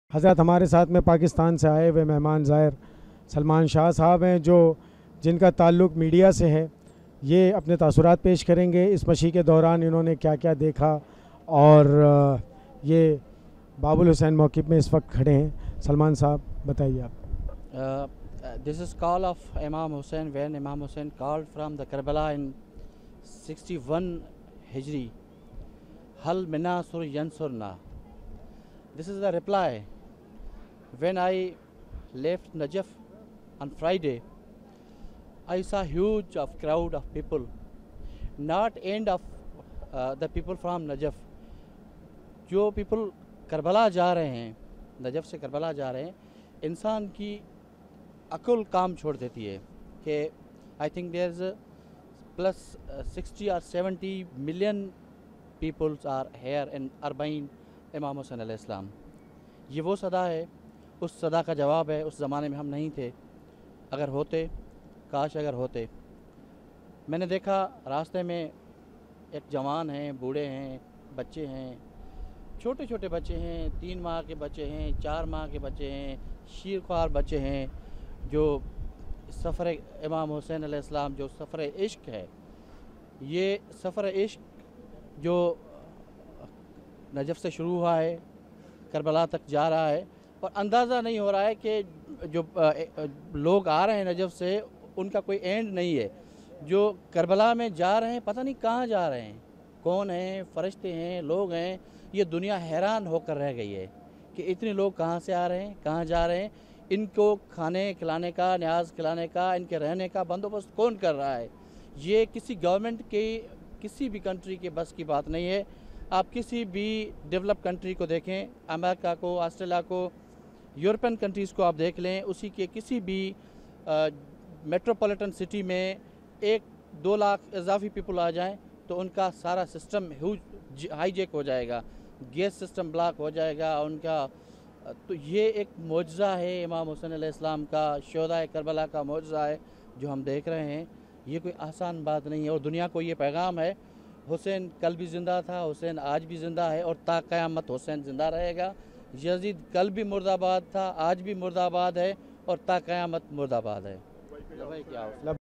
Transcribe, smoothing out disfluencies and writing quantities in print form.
حضرت ہمارے ساتھ میں پاکستان سے آئے ہوئے مہمان زائر سلمان شاہ صاحب ہیں، جن کا تعلق میڈیا سے ہے. یہ اپنے تاثرات پیش کریں گے اس مشی کے دوران انہوں نے کیا کیا دیکھا، اور یہ باب الحسین موقف میں اس وقت کھڑے ہیں. سلمان صاحب بتائیے آپ. This is call of Imam Hussein when Imam Hussein called from the Karbala in 61 Hijri. Hal minasur yansurna. This is the reply. When I left Najaf on Friday, I saw huge of crowd of people. Not end of the people from Najaf. جو people Karbala جا رہے ہیں، Najaf سے کربلا جا رہے ہیں، انسان کی عقل کام چھوڑ دیتی ہے کہ I think there is plus 60 اور 70 million peoples are here in اربعین امام حسین علیہ السلام. یہ وہ صدا ہے، اس صدا کا جواب ہے. اس زمانے میں ہم نہیں تھے، اگر ہوتے، کاش اگر ہوتے. میں نے دیکھا راستے میں ایک جوان ہیں، بوڑھے ہیں، بچے ہیں، چھوٹے چھوٹے بچے ہیں، 3 ماہ کے بچے ہیں، 4 ماہ کے بچے ہیں، شیرخوار بچے ہیں، جو سفر امام حسین علیہ السلام، جو سفر عشق ہے، یہ سفر عشق جو نجف سے شروع ہوا ہے، کربلا تک جا رہا ہے، اور اندازہ نہیں ہو رہا ہے کہ جو لوگ آ رہے ہیں نجف سے ان کا کوئی اینڈ نہیں ہے. جو کربلا میں جا رہے ہیں پتہ نہیں کہاں جا رہے ہیں، کون ہیں، فرشتے ہیں، لوگ ہیں. یہ دنیا حیران ہو کر رہ گئی ہے کہ اتنے لوگ کہاں سے آ رہے ہیں، کہاں جا رہے ہیں. ان کو کھانے کھلانے کا، نیاز کھلانے کا، ان کے رہنے کا بندوبست کون کر رہا ہے؟ یہ کسی گورنمنٹ کی، کسی بھی کنٹری کے بس کی بات نہیں ہے. آپ کسی بھی ڈیولپ کنٹری کو دیکھیں، امریکہ کو، آسٹریلیا کو، یورپین کنٹریز کو آپ دیکھ لیں، اسی کے کسی بھی میٹروپولیٹن سٹی میں 1-2 لاکھ اضافی پیپل آ جائیں تو ان کا سارا سسٹم ہائی جیک ہو جائے گا، گیس سسٹم بلاک ہو جائے گا ان کا. تو یہ ایک معجزہ ہے امام حسین علیہ السلام کا، شہدائے کربلا کا معجزہ ہے جو ہم دیکھ رہے ہیں. یہ کوئی آسان بات نہیں ہے، اور دنیا کو یہ پیغام ہے، حسین کل بھی زندہ تھا، حسین آج بھی زندہ ہے، اور تا قیامت حسین زندہ رہے گا. یزید کل بھی مرد آباد تھا، آج بھی مرد آباد ہے، اور تا قیامت مرد آباد ہے.